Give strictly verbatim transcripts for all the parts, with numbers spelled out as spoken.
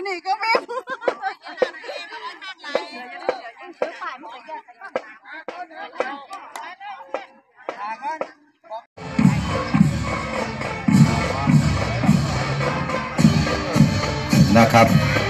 นี่ก็ไม่นะครับ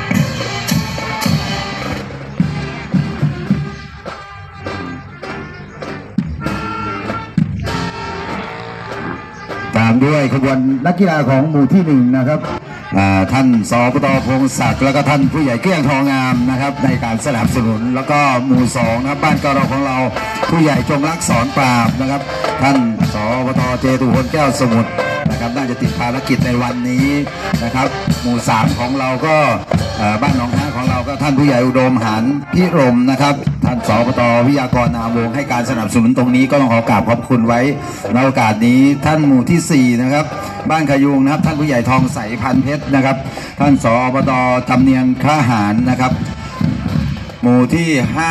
ตามด้วยขบวนนักกีฬาของหมู่ที่หนึ่งนะครับท่านสปต.พงศักดิ์แล้วก็ท่านผู้ใหญ่เกลี้ยงทองงามนะครับในการสนับสนุนแล้วก็หมู่สองนะครับบ้านกรของเราผู้ใหญ่จงรักสอนปราบนะครับท่านสปต.เจตุพลแก้วสมุทรนะครับน่าจะติดภารกิจในวันนี้นะครับหมู่สามของเราก็บ้านหนองฮะของเราก็ท่านผู้ใหญ่อุดมหานพิรมนะครับท่านสปต.วิทยากรนามวงให้การสนับสนุนตรงนี้ก็ต้องขอกราบขอบคุณไว้ในโอกาสนี้ท่านหมู่ที่สี่นะครับบ้านขยุงนะครับท่านผู้ใหญ่ทองใสพันเพชรนะครับท่านสปต.จำเนียนข้าหารนะครับหมู่ที่ห้า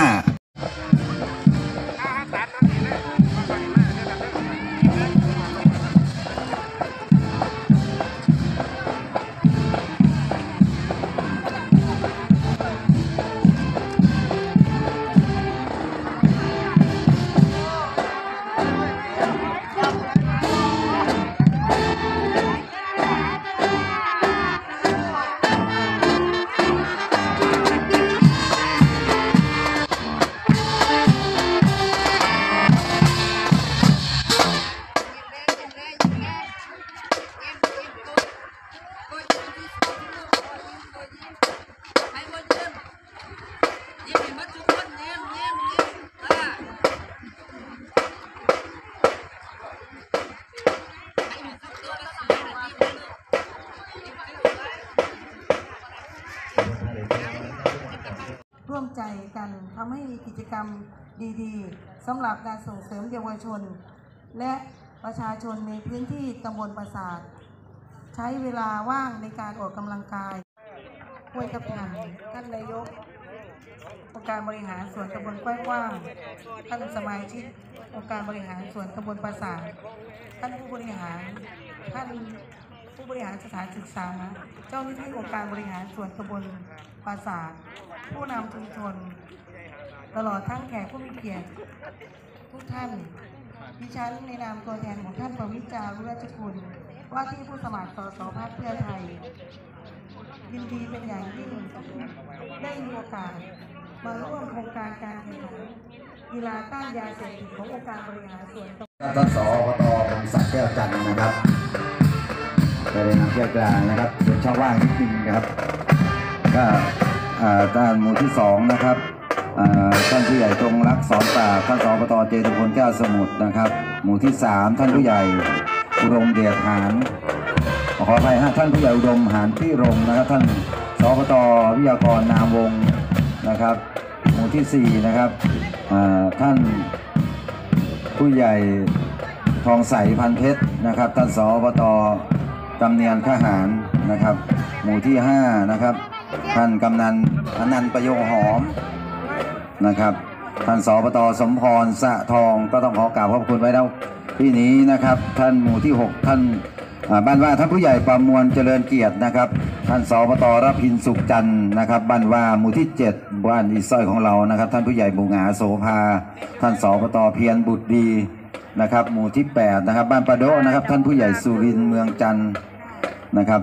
ร่วมใจกันทำให้มีกิจกรรมดีๆสำหรับการส่งเสริมเยาวชนและประชาชนในพื้นที่ตำบลปราสาทใช้เวลาว่างในการออกกำลังกายคุยกับท่านท่านนายกองค์การบริหารส่วนตำบลกว้างๆท่านสมาชิกองค์การบริหารส่วนตำบลปราสาทท่านผู้บริหารท่านผู้บริหารสถานศึกษาเจ้าหน้าที่องค์การบริหารส่วนตำบลปราสาทผู้นำชุมชนตลอดทั้งแขกผู้มีเกียรติทุกท่านดิฉันในนามตัวแทนของท่านประวิจารุราชกุลว่าที่ผู้สมัครสสพรรคเพื่อไทยยินดีเป็นอย่างยิ่งได้มีโอกาสมาร่วมโครงการการแข่งขันกีฬาต้านยาเสพติดขององค์การบริหารส่วนตำบลท่านสปต.พงศักดิ์แก้วจันทร์นะครับได้นำแก้วกลางนะครับเป็นช่องว่างนิดนึงนะครับก็ด้านหมู่ที่สองนะครับท่านผู้ใหญ่จงรักสอนปราบท่านสปต.เจตุพลแก้วสมุทรนะครับหมู่ที่สามท่านผู้ใหญ่อุดมเดชหานขออภัยฮะท่านผู้ใหญ่อุดมหานพิรมนะครับท่านสปต.วิทยากรนามวงนะครับหมู่ที่สี่นะครับท่านผู้ใหญ่ทองใสพันเพชรนะครับท่านสปต.จำเนียนข้าหารนะครับหมู่ที่ห้านะครับท่านกำนันอนันต์ประโยงหอมนะครับท่านสปต.สมพรสะทองก็ต้องขอกราบขอบคุณไว้แล้วที่นี้นะครับท่านหมู่ที่หกท่านบ้านว่าท่านผู้ใหญ่ประมวลเจริญเกียรตินะครับท่านสปต.รพินสุขจันทร์นะครับบ้านว่าหมู่ที่เจ็ดบ้านอีสร้อยของเรานะครับท่านผู้ใหญ่บูงาโสภาท่านสปต.เพียรบุตรดีนะครับหมู่ที่แปดนะครับบ้านประโดนะครับท่านผู้ใหญ่สุรินทร์เมืองจันทร์นะครับ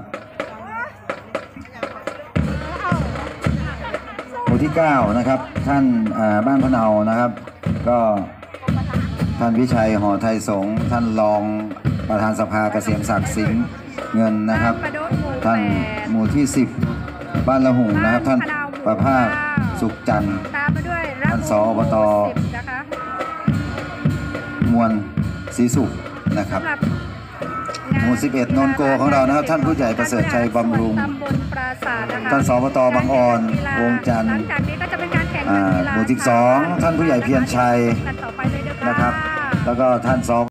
หมู่ที่เก้านะครับท่านบ้านพะเนานะครับก็ท่านวิชัยหอไทยสงฆ์ท่านรองประธานสภาเกษมศักดิ์สิงห์เงินนะครับท่านหมู่ที่สิบบ้านละหุ่งนะครับท่านประภาสสุขจันทร์ท่านสอบต.มวลศรีสุขนะครับหมู่สิบเอ็ดนนโกของเรานะครับท่านผู้ใหญ่ประเสริฐชัยบำรุงท่านสปต.บางอ่อนวงจันทร์หมู่สิบสองท่านผู้ใหญ่เพียรชัยนะครับแล้วก็ท่านส